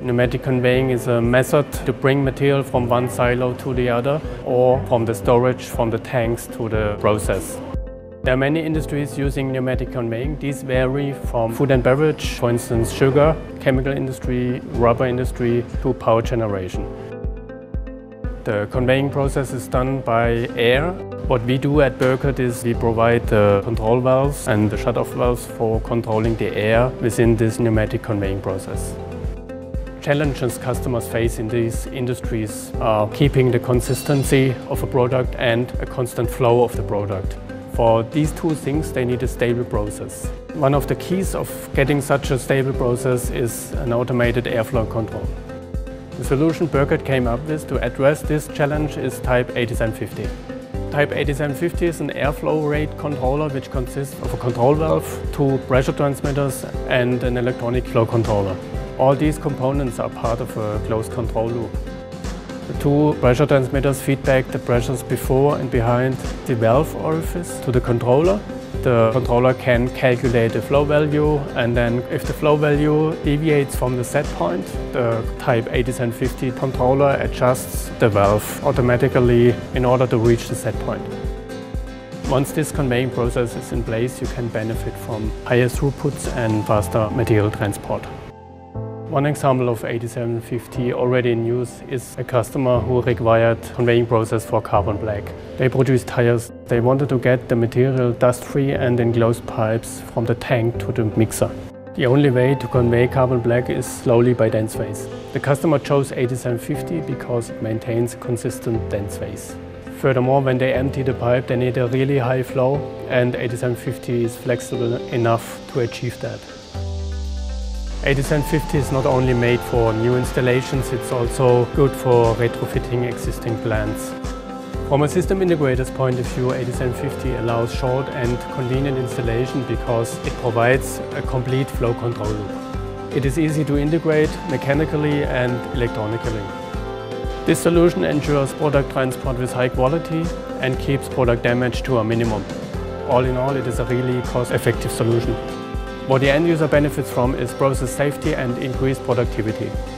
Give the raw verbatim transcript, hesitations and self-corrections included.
Pneumatic conveying is a method to bring material from one silo to the other or from the storage from the tanks to the process. There are many industries using pneumatic conveying. These vary from food and beverage, for instance sugar, chemical industry, rubber industry, to power generation. The conveying process is done by air. What we do at Burckhardt is we provide the control valves and the shut-off valves for controlling the air within this pneumatic conveying process. Challenges customers face in these industries are keeping the consistency of a product and a constant flow of the product. For these two things, they need a stable process. One of the keys of getting such a stable process is an automated airflow control. The solution Burckhardt came up with to address this challenge is Type eighty-seven fifty. Type eighty-seven fifty is an airflow rate controller which consists of a control valve, two pressure transmitters and an electronic flow controller. All these components are part of a closed control loop. The two pressure transmitters feed back the pressures before and behind the valve orifice to the controller. The controller can calculate the flow value, and then if the flow value deviates from the set point, the Type eighty-seven fifty controller adjusts the valve automatically in order to reach the set point. Once this conveying process is in place, you can benefit from higher throughputs and faster material transport. One example of eighty-seven fifty already in use is a customer who required conveying process for carbon black. They produced tires. They wanted to get the material dust-free and enclosed pipes from the tank to the mixer. The only way to convey carbon black is slowly by dense phase. The customer chose eighty-seven fifty because it maintains a consistent dense phase. Furthermore, when they empty the pipe, they need a really high flow, and eighty-seven fifty is flexible enough to achieve that. eighty-seven fifty is not only made for new installations, it's also good for retrofitting existing plants. From a system integrator's point of view, eighty-seven fifty allows short and convenient installation because it provides a complete flow control loop. It is easy to integrate mechanically and electronically. This solution ensures product transport with high quality and keeps product damage to a minimum. All in all, it is a really cost-effective solution. What the end user benefits from is process safety and increased productivity.